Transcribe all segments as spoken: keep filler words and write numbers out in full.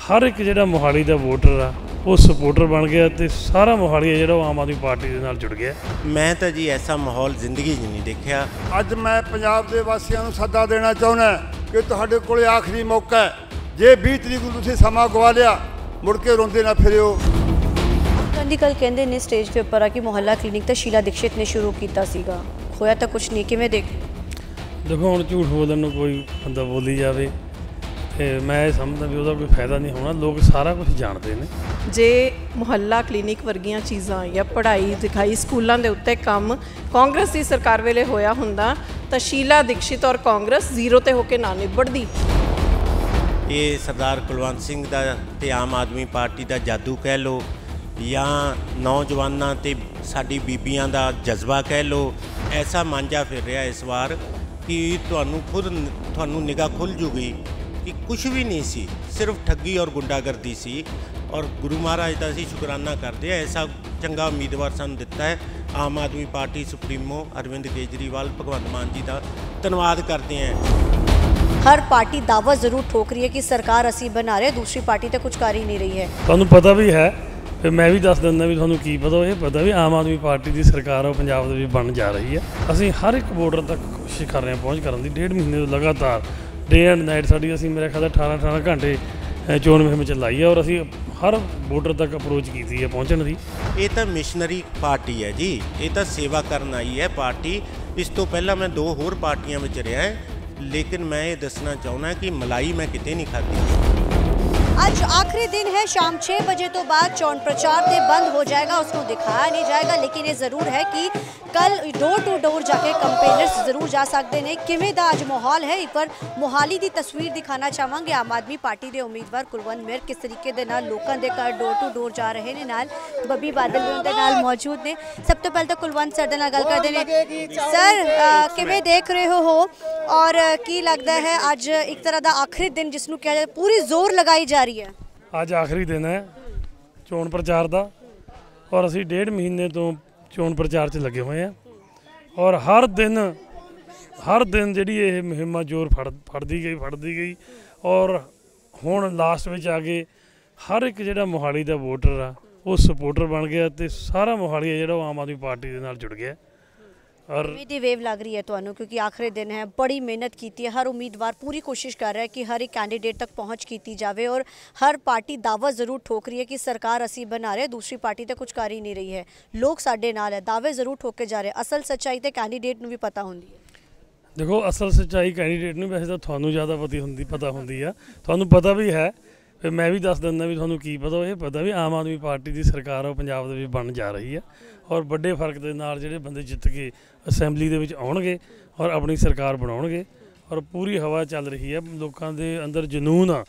हर एक जिहड़ा मोहाली दा वोटर आ वो सपोर्टर बन गया तो सारा मोहाली है जिहड़ा आम आदमी पार्टी दे नाल जुड़ गया। मैं तो जी ऐसा माहौल जिंदगी च नहीं देखा। अज मैं पंजाब के वासियों को सदा देना चाहना कि तुहाडे कोले आखिरी मौका है, जे बीस तरीक को तुसीं समा गवा लिया मुड़ के रोंदे ना फिरियो। गांधी कल कहंदे ने स्टेज के उपर आ कि मुहल्ला क्लिनिक तो शीला दीक्षित ने शुरू किया सीगा, होया तो कुछ नहीं, किवें देख? देखो हुण झूठ बोलण नूं कोई बंदा बोली जावे ते मैं समझदा भी उसदा कोई फायदा नहीं होना, लोग सारा कुछ जानते हैं। जे मुहल्ला क्लिनिक वर्गियां चीज़ां या पढ़ाई दिखाई स्कूलों के उत्ते काम कांग्रेस की सरकार वेले होया हुंदा तो शीला दीक्षित और कांग्रेस जीरो ते होके ना निबड़दी। ये सरदार कुलवंत सिंह दा ते आम आदमी पार्टी का जादू कह लो या नौजवानों ते साडी बीबियां दा जज्बा कह लो, ऐसा मांझा फिर रहा इस बार कि तुहानू खुद तुहानू निगाह खुल जूगी कि कुछ भी नहीं सी, सिर्फ ठगी और गुंडागर्दी सी। और गुरु महाराज का असीं शुकराना करते हैं, ऐसा चंगा उम्मीदवार सानू दिता है। आम आदमी पार्टी सुप्रीमो अरविंद केजरीवाल भगवंत मान जी का धन्यवाद करते हैं। हर पार्टी दावा जरूर ठोक रही है कि सरकार असी बना रहे, दूसरी पार्टी तो कुछ कर ही नहीं रही है। तुहानू पता भी है, फिर मैं भी दस दिंदा भी तुहानू की पता, ये पता भी आम आदमी पार्टी की सरकार है पंजाब दे विच बन जा रही है। असीं हर एक वोटर तक कोशिश कर रहे हैं पहुँच करने की, डेढ़ महीने तो लगातार डे एंड नाइट साड़ी असीं मेरे ख्याल अठारह अठारह घंटे चोण मुहिम चलाई है और असीं हर वोटर तक अप्रोच की है पहुँचने की। ये तो मिशनरी पार्टी है जी, ये तो सेवा करन आई है पार्टी। इस तो पहला मैं दो होर पार्टियां में रहा है, लेकिन मैं ये दसना चाहना कि मलाई मैं किते नहीं खाती। आज आखिरी दिन है, शाम छः बजे तो बाद चोण प्रचार ते बंद हो जाएगा, उसको दिखाया नहीं जाएगा। लेकिन ये ज़रूर है कि कल डोर टू डोर जाके कंपेनर्स जरूर जा सकते हैं। किवें दा अज माहौल है, एक बार मोहाली की तस्वीर दिखाना चाहांगे। आम आदमी पार्टी के उम्मीदवार कुलवंत मेहर किस तरीके दे नाल लोकां दे घर डोर टू डोर जा रहे हैं, नाल बब्बी बादल भी उनके नाल मौजूद ने। सब तो पहले तो कुलवंत सर दे नाल गल करदे ने। सर किवें देख रहे हो और की लगता है अज एक तरह का आखिरी दिन जिसनों कहा जाए पूरी जोर लगाई जा रही है? अज आखिरी दिन है चोण प्रचार का और असीं डेढ़ महीने तो चोण प्रचार च लगे हुए हैं और हर दिन हर दिन जिहड़ी ये मुहिम जोर फड़ फड़दी गई फड़दी गई और हुण लास्ट में आके हर एक जिहड़ा मोहाली दा वोटर आ वो सपोर्टर बन गया तो सारा मोहाली है जिहड़ा आम आदमी पार्टी दे नाल जुड़ गया। और दी वेव लग रही है तुहानू क्योंकि आखिरी दिन है, बड़ी मेहनत की है, हर उम्मीदवार पूरी कोशिश कर रहा है कि हर एक कैंडीडेट तक पहुंच की जाए और हर पार्टी दावा जरूर ठोक रही है कि सरकार असी बना रहे, दूसरी पार्टी तो कुछ कर ही नहीं रही है। लोग साडे नाल है, दावे जरूर ठोके जा रहे, असल सच्चाई तो कैंडीडेट नूं भी पता होंदी है। देखो असल सच्चाई कैंडीडेट नूं वैसे तो तुहानू ज़्यादा पता होंदी पता होंदी है, तुहानू पता भी है, फिर मैं भी दस दिंदा भी तुहानू की पता, ये पता भी आम आदमी पार्टी की सरकार है पंजाब दे विच बन जा रही है और बड़े फर्क के नाल जिहड़े बंदे जित के असैंबली दे विच आउणगे और अपनी सरकार बनाउणगे और पूरी हवा चल रही है। लोगों के अंदर जनून आ,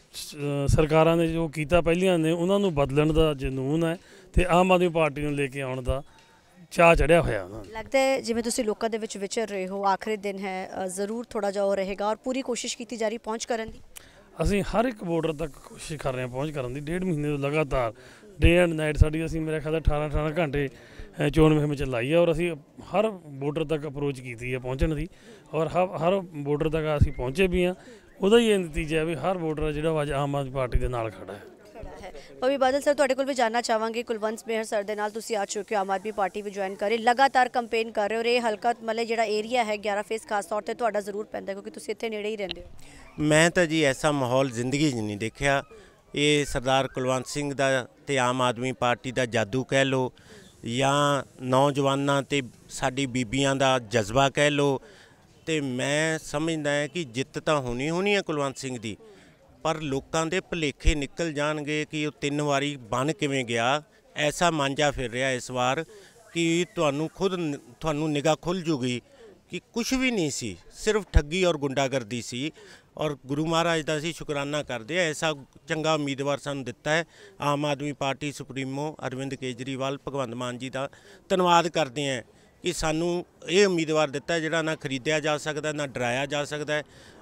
सरकारां ने जो कीता पहलियां ने उन्हां नूं बदलण दा जनून है तो आम आदमी पार्टी नूं लेके आउण दा चाह चढ़िया होया। लगता है जिवें तुसीं लोकां दे विच विचर रहे हो, आखिरी दिन है, ज़रूर थोड़ा जा हो रहेगा और पूरी कोशिश की जा रही पहुँच करन दी। असीं हर एक वोटर तक कोशिश कर रहे हैं पहुँच करने की, डेढ़ महीने तो लगातार डे एंड नाइट साड़ी असीं मेरे ख्याल अठारह अठारह घंटे चोण मुहिम चलाई है और असीं हर वोटर तक अप्रोच की है पहुँचने की और हर हर वोटर तक असीं पहुँचे भी हाँ। उहदा ही नतीजा है भी हर वोटर जिहड़ा अज आम आदमी पार्टी के नाल खड़ा है। बब्बी बादल सर तुहाडे कोल भी जानना चाहांगे, कुलवंत मेहर सर दे नाल तुसीं आ चुके हो, आम आदमी पार्टी भी ज्वाइन करे, लगातार कंपेन कर रहे हो और ये हल्का मतलब जिहड़ा एरिया है ग्यारह फेस खास तौर पर तुहाडा जरूर पैंदा क्योंकि तुसीं इत्थे नेड़े ही रहिंदे हो। मैं तो जी ऐसा माहौल जिंदगी च नहीं देखा। ये सरदार कुलवंत सिंह दा ते आम आदमी पार्टी का जादू कह लो या नौजवानों ते साडी बीबियां दा जज्बा कह लो, तो मैं समझदा है कि जित तो होनी होनी है कुलवंत सिंह दी, पर लोगों के भुलेखे निकल जाएंगे कि वो तीन वारी बन किवें गया। ऐसा मांझा फिर रहा इस बार कि तुहानू खुद तुहानू निगाह खुल जूगी कि कुछ भी नहीं सी, सिर्फ ठगी और गुंडागर्दी सी। और गुरु महाराज का असीं शुकराना करते हैं, ऐसा चंगा उम्मीदवार सानू दिता है। आम आदमी पार्टी सुप्रीमो अरविंद केजरीवाल भगवंत मान जी का धन्यवाद करते हैं कि सानू ये उम्मीदवार दिता है जिहड़ा ना खरीदिया जा सकता ना डराया जा सकता है।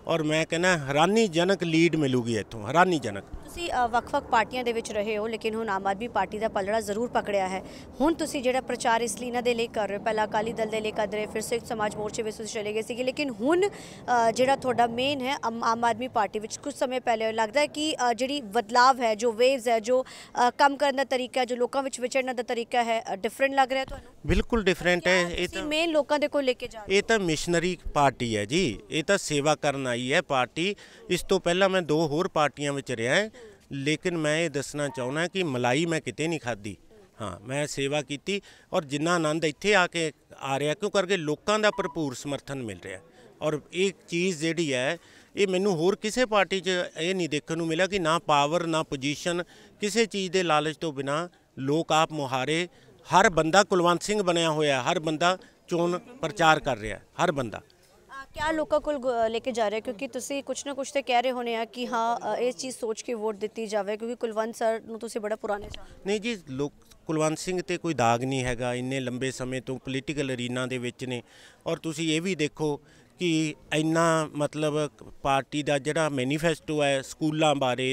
ਔਰ ਮੈਂ ਕਹਿੰਦਾ ਹੈਰਾਨੀਜਨਕ ਲੀਡ ਮਿਲੂਗੀ ਇੱਥੋਂ, ਹੈਰਾਨੀਜਨਕ। ਤੁਸੀਂ ਅ, ਵੱਖ-ਵੱਖ ਪਾਰਟੀਆਂ ਦੇ ਵਿੱਚ ਰਹੇ ਹੋ, ਲੇਕਿਨ ਹੁਣ ਆਮ ਆਦਮੀ ਪਾਰਟੀ ਦਾ ਪਲੜਾ ਜ਼ਰੂਰ ਪਕੜਿਆ ਹੈ। ਹੁਣ ਤੁਸੀਂ ਜਿਹੜਾ ਪ੍ਰਚਾਰ ਇਸ ਲਈ ਇਹਨਾਂ ਦੇ ਲਈ ਕਰ ਰਹੇ ਹੋ, ਪਹਿਲਾਂ ਅਕਾਲੀ ਦਲ ਦੇ ਲਈ ਕਰ ਰਹੇ, ਫਿਰ ਸੰਯੁਕਤ ਸਮਾਜ ਮੋਰਚੇ ਵਿੱਚ ਤੁਸੀਂ ਚਲੇ ਗਏ ਸੀਗੇ, ਲੇਕਿਨ ਹੁਣ ਅ, ਜਿਹੜਾ ਤੁਹਾਡਾ ਮੇਨ ਹੈ ਆਮ ਆਮ ਆਦਮੀ ਪਾਰਟੀ ਵਿੱਚ ਕੁਝ ਸਮੇਂ ਪਹਿਲੇ ਲੱਗਦਾ ਹੈ ਕਿ ਅ, ਜਿਹੜੀ ਬਦਲਾਵ ਹੈ, ਜੋ ਵੇਵਸ ਹੈ, ਜੋ ਅ, ਕੰਮ ਕਰਨ ਦਾ ਤਰੀਕਾ, ਜੋ ਲੋਕਾਂ ਵਿੱਚ ਵਿਚਰਨ ਦਾ ਤਰੀਕਾ ਹੈ, ਡਿਫਰੈਂਟ ਲੱਗ ਰਿਹਾ ਤੁਹਾਨੂੰ? ਬਿਲਕੁਲ ਡਿਫਰੈਂਟ ਹੈ। ਇਹ ਤਾਂ ਮੇਨ ਲੋਕਾਂ ਦੇ ਕੋਲ ਲੈ ਕੇ ਜਾ ਰਹੇ ਇਹ ਤਾਂ ਮਿਸ਼ਨਰੀ ਪਾਰਟੀ ਹੈ ਜੀ, ਇਹ ਤਾਂ ਸੇਵਾ ਕਰਨ ਆਈ ਹੈ ਪਾਰਟੀ। ਇਸ ਤੋਂ ਪਹਿਲਾਂ ਮੈਂ ਦੋ ਹੋਰ ਪਾਰਟੀਆਂ ਵਿੱਚ ਰਿਹਾ ਹੈ, ਲੇਕਿਨ ਮੈਂ ਇਹ ਦੱਸਣਾ ਚਾਹੁੰਦਾ ਕਿ ਮਲਾਈ ਮੈਂ ਕਿਤੇ ਨਹੀਂ ਖਾਧੀ। ਹਾਂ, ਮੈਂ ਸੇਵਾ ਕੀਤੀ ਔਰ ਜਿੰਨਾ ਆਨੰਦ ਇੱਥੇ ਆ ਕੇ ਆ ਰਿਹਾ, ਕਿਉਂ ਕਰਕੇ ਲੋਕਾਂ ਦਾ ਭਰਪੂਰ ਸਮਰਥਨ ਮਿਲ ਰਿਹਾ। ਔਰ ਇਹ ਚੀਜ਼ ਜਿਹੜੀ ਹੈ, ਇਹ ਮੈਨੂੰ ਹੋਰ ਕਿਸੇ ਪਾਰਟੀ 'ਚ ਇਹ ਨਹੀਂ ਦੇਖਣ ਨੂੰ ਮਿਲਿਆ ਕਿ ਨਾ ਪਾਵਰ ਨਾ ਪੋਜੀਸ਼ਨ, ਕਿਸੇ ਚੀਜ਼ ਦੇ ਲਾਲਚ ਤੋਂ ਬਿਨਾਂ ਲੋਕ ਆਪ ਮੁਹਾਰੇ, ਹਰ ਬੰਦਾ ਕੁਲਵੰਤ ਸਿੰਘ ਬਣਿਆ ਹੋਇਆ, ਹਰ ਬੰਦਾ ਚੋਣ ਪ੍ਰਚਾਰ ਕਰ ਰਿਹਾ, ਹਰ ਬੰਦਾ। क्या लोगों को लेके जा रहे हैं, क्योंकि तुसी कुछ ना कुछ तो कह रहे होने हैं कि हाँ इस चीज़ सोच के वोट दी जाए, क्योंकि कुलवंत सर ਨੂੰ ਤੁਸੀਂ ਬੜਾ ਪੁਰਾਣੇ ਨਹੀਂ ਜੀ, ਲੋਕ ਕੁਲਵੰਤ ਸਿੰਘ ਤੇ ਕੋਈ ਦਾਗ ਨਹੀਂ ਹੈਗਾ, ਇੰਨੇ ਲੰਬੇ ਸਮੇਂ ਤੋਂ ਪੋਲੀਟੀਕਲ ਅਰੀਨਾ ਦੇ ਵਿੱਚ ਨੇ। ਔਰ ਤੁਸੀਂ ਇਹ ਵੀ ਦੇਖੋ ਕਿ ਇੰਨਾ ਮਤਲਬ ਪਾਰਟੀ ਦਾ ਜਿਹੜਾ ਮੈਨੀਫੈਸਟੋ ਹੈ ਸਕੂਲਾਂ ਬਾਰੇ,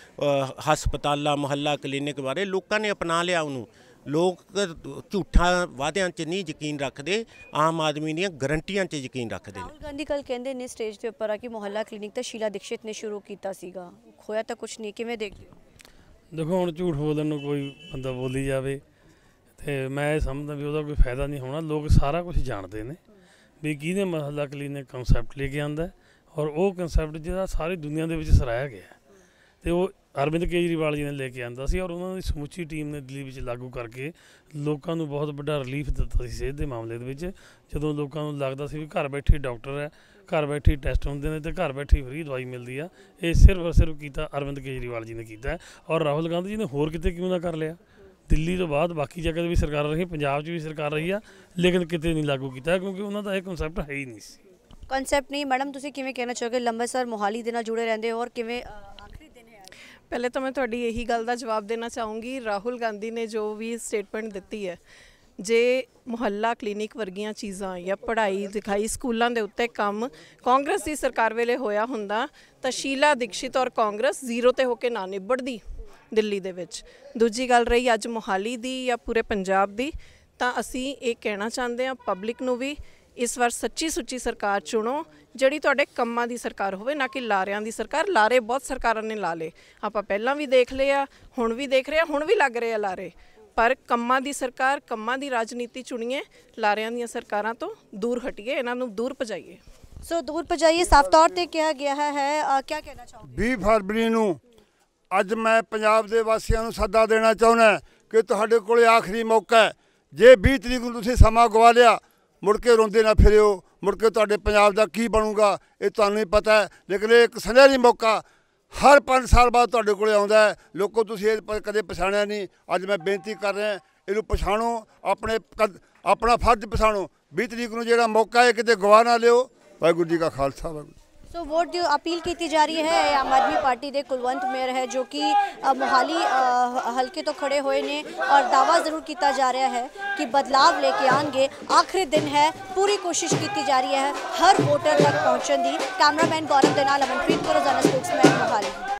ਹਸਪਤਾਲਾਂ, ਮੁਹੱਲਾ ਕਲੀਨਿਕ ਬਾਰੇ ਲੋਕਾਂ ਨੇ ਅਪਣਾ ਲਿਆ ਉਹਨੂੰ। ਲੋਕ ਝੂਠਾ ਵਾਅਦਿਆਂ 'ਚ ਨਹੀਂ ਯਕੀਨ ਰੱਖਦੇ, ਆਮ ਆਦਮੀ ਦੀਆਂ ਗਰੰਟੀਆਂ 'ਚ ਯਕੀਨ ਰੱਖਦੇ ਨੇ। ਰਾਹੁਲ ਗਾਂਧੀ ਕੱਲ ਕਹਿੰਦੇ ਨੇ ਸਟੇਜ ਦੇ ਉੱਪਰ ਆ ਕਿ ਮੁਹੱਲਾ ਕਲੀਨਿਕ ਤਾਂ ਸ਼ੀਲਾ ਦੀਕਸ਼ਿਤ ਨੇ ਸ਼ੁਰੂ ਕੀਤਾ ਸੀਗਾ, ਹੋਇਆ ਤਾਂ ਕੁਛ ਨਹੀਂ, ਕਿਵੇਂ ਦੇਖਦੇ ਹੋ? ਦੇਖੋ ਹੁਣ ਝੂਠ ਬੋਲਣ ਨੂੰ ਕੋਈ ਬੰਦਾ ਬੋਲੀ ਜਾਵੇ ਤੇ ਮੈਂ ਇਹ ਸਮਝਦਾ ਵੀ ਉਹਦਾ ਕੋਈ ਫਾਇਦਾ ਨਹੀਂ ਹੋਣਾ। ਲੋਕ ਸਾਰਾ ਕੁਝ ਜਾਣਦੇ ਨੇ ਵੀ ਕਿਹਨੇ ਮੁਹੱਲਾ ਕਲੀਨਿਕ ਕਨਸੈਪਟ ਲੈ ਕੇ ਆਂਦਾ, ਔਰ ਉਹ ਕਨਸੈਪਟ ਜਿਹੜਾ ਸਾਰੀ ਦੁਨੀਆ ਦੇ ਵਿੱਚ ਸਰਾਇਆ ਗਿਆ ਤੇ ਉਹ ਅਰਵਿੰਦ ਕੇਜਰੀਵਾਲ ਜੀ ਨੇ ਲੈ ਕੇ ਆਂਦਾ ਸੀ, ਔਰ ਉਹਨਾਂ ਦੀ ਸਮੁੱਚੀ ਟੀਮ ਨੇ ਦਿੱਲੀ ਵਿੱਚ ਲਾਗੂ ਕਰਕੇ ਲੋਕਾਂ ਨੂੰ ਬਹੁਤ ਵੱਡਾ ਰਿਲੀਫ ਦਿੱਤਾ ਸੀ ਸਿਹਤ ਦੇ ਮਾਮਲੇ ਦੇ ਵਿੱਚ। ਜਦੋਂ ਲੋਕਾਂ ਨੂੰ ਲੱਗਦਾ ਸੀ ਵੀ ਘਰ ਬੈਠੇ ਡਾਕਟਰ ਹੈ, ਘਰ ਬੈਠੇ ਟੈਸਟ ਹੁੰਦੇ ਨੇ ਤੇ ਘਰ ਬੈਠੀ ਫਰੀ ਦਵਾਈ ਮਿਲਦੀ ਆ, ਇਹ ਸਿਰਫ ਔਰ ਸਿਰਫ ਕੀਤਾ ਅਰਵਿੰਦ ਕੇਜਰੀਵਾਲ ਜੀ ਨੇ ਕੀਤਾ। ਔਰ ਰਾਹੁਲ ਗਾਂਧੀ ਜੀ ਨੇ ਹੋਰ ਕਿਤੇ ਕਿਉਂ ਨਾ ਕਰ ਲਿਆ। ਦਿੱਲੀ ਤੋਂ ਬਾਅਦ ਬਾਕੀ ਜਗ੍ਹਾ 'ਤੇ ਵੀ ਸਰਕਾਰ ਰਹੀ, ਪੰਜਾਬ 'ਚ ਵੀ ਸਰਕਾਰ ਰਹੀ ਆ, ਲੇਕਿਨ ਕਿਤੇ ਨਹੀਂ ਲਾਗੂ ਕੀਤਾ ਕਿਉਂਕਿ ਉਹਨਾਂ ਦਾ ਇਹ ਕਨਸੈਪਟ ਹੈ ਹੀ ਨਹੀਂ ਸੀ। ਕਨਸੈਪਟ ਨਹੀਂ ਮੈਡਮ, ਤੁਸੀਂ ਕਿਵੇਂ ਕਹਿਣਾ ਚਾਹੋਗੇ? ਲੰਬਰਸਰ ਮੋਹਾਲੀ ਦੇ ਨਾਲ ਜੁੜੇ ਰਹਿੰਦੇ ਹੋ ਔਰ ਕਿਵੇਂ ਆਖਰੀ ਦਿਨ ਹੈ? ਪਹਿਲੇ ਤਾਂ ਮੈਂ ਤੁਹਾਡੀ ਇਹੀ ਗੱਲ ਦਾ ਜਵਾਬ ਦੇਣਾ ਚਾਹੂੰਗੀ, ਰਾਹੁਲ ਗਾਂਧੀ ਨੇ ਜੋ ਵੀ ਸਟੇਟਮੈਂਟ ਦਿੱਤੀ ਹੈ, ਜੇ ਮੁਹੱਲਾ ਕਲੀਨਿਕ ਵਰਗੀਆਂ ਚੀਜ਼ਾਂ ਜਾਂ ਪੜ੍ਹਾਈ ਲਿਖਾਈ ਸਕੂਲਾਂ ਦੇ ਉੱਤੇ ਕੰਮ ਕਾਂਗਰਸ ਦੀ ਸਰਕਾਰ ਵੇਲੇ ਹੋਇਆ ਹੁੰਦਾ ਤਾਂ ਸ਼ੀਲਾ ਦੀਕਸ਼ਿਤ ਔਰ ਕਾਂਗਰਸ ਜ਼ੀਰੋ ਤੇ ਹੋ ਕੇ ਨਾ ਨਿਬੜਦੀ ਦਿੱਲੀ ਦੇ ਵਿੱਚ। ਦੂਜੀ ਗੱਲ ਰਹੀ ਅੱਜ ਮੁਹਾਲੀ ਦੀ ਜਾਂ ਪੂਰੇ ਪੰਜਾਬ ਦੀ, ਤਾਂ ਅਸੀਂ ਇਹ ਕਹਿਣਾ ਚਾਹੁੰਦੇ ਹਾਂ ਪਬਲਿਕ ਨੂੰ ਵੀ, ਇਸ ਵਾਰ ਸੱਚੀ ਸੁੱਚੀ ਸਰਕਾਰ ਚੁਣੋ ਜਿਹੜੀ ਤੁਹਾਡੇ ਕੰਮਾਂ ਦੀ ਸਰਕਾਰ ਹੋਵੇ, ਨਾ ਕਿ ਲਾਰਿਆਂ ਦੀ ਸਰਕਾਰ। ਲਾਰੇ ਬਹੁਤ ਸਰਕਾਰਾਂ ਨੇ ਲਾ ਲਏ, ਆਪਾਂ ਪਹਿਲਾਂ ਵੀ ਦੇਖ ਲਏ ਆ, ਹੁਣ ਵੀ ਦੇਖ ਰਹੇ ਆ, ਹੁਣ ਵੀ ਲੱਗ ਰਹੇ ਆ ਲਾਰੇ, ਪਰ ਕੰਮਾਂ ਦੀ ਸਰਕਾਰ, ਕੰਮਾਂ ਦੀ ਰਾਜਨੀਤੀ ਚੁਣੀਏ, ਲਾਰਿਆਂ ਦੀਆਂ ਸਰਕਾਰਾਂ ਤੋਂ ਦੂਰ ਹਟੀਏ, ਇਹਨਾਂ ਨੂੰ ਦੂਰ ਭਜਾਈਏ। ਸੋ ਦੂਰ ਭਜਾਈਏ ਸਾਫ਼ ਤੌਰ ਤੇ ਕਿਹਾ ਗਿਆ ਹੈ। ਕੀ ਕਹਿਣਾ ਚਾਹੋਗੇ? ਵੀਹ ਫਰਵਰੀ ਨੂੰ ਅੱਜ ਮੈਂ ਪੰਜਾਬ ਦੇ ਵਾਸੀਆਂ ਨੂੰ ਸੱਦਾ ਦੇਣਾ ਚਾਹੁੰਦਾ ਕਿ ਤੁਹਾਡੇ ਕੋਲ ਆਖਰੀ ਮੌਕਾ ਹੈ। ਜੇ ਵੀਹ ਤਰੀਕ ਨੂੰ ਤੁਸੀਂ ਸਮਾਂ ਗਵਾ ਲਿਆ, ਮੁੜ ਕੇ ਰੋਂਦੇ ਨਾ ਫਿਰਿਓ, ਮੁੜ ਕੇ ਤੁਹਾਡੇ ਪੰਜਾਬ ਦਾ ਕੀ ਬਣੂਗਾ ਇਹ ਤੁਹਾਨੂੰ ਹੀ ਪਤਾ ਹੈ। ਲੇਕਿਨ ਇਹ ਇੱਕ ਸੁਨਹਿਰੀ ਮੌਕਾ ਹਰ ਪੰਜ ਸਾਲ ਬਾਅਦ ਤੁਹਾਡੇ ਕੋਲ ਆਉਂਦਾ ਹੈ। ਲੋਕੋ ਤੁਸੀਂ ਇਹ ਕਦੇ ਪਛਾਣਿਆ ਨਹੀਂ, ਅੱਜ ਮੈਂ ਬੇਨਤੀ ਕਰ ਰਿਹਾ ਇਹਨੂੰ ਪਛਾਣੋ, ਆਪਣੇ ਆਪਣਾ ਫਰਜ਼ ਪਛਾਣੋ। ਵੀਹ ਤਰੀਕ ਨੂੰ ਜਿਹੜਾ ਮੌਕਾ ਹੈ ਕਿਤੇ ਗਵਾ ਨਾ ਲਿਓ। ਵਾਹਿਗੁਰੂ ਜੀ ਕਾ ਖਾਲਸਾ, ਵਾਹਿਗੁਰੂ। ਸੋ ਵੋਟ ਦੀ अपील की जा रही है। आम आदमी पार्टी के कुलवंत मेयर है जो कि मोहाली हल्के तो खड़े हुए ने और दावा जरूर किया जा रहा है कि बदलाव लेके आएंगे। आखिरी दिन है, पूरी कोशिश की जा रही है हर वोटर तक पहुँचने की। कैमरामैन गौरव दे नाल अमनप्रीत कौर, रोजाना स्पोक्समैन मोहाली।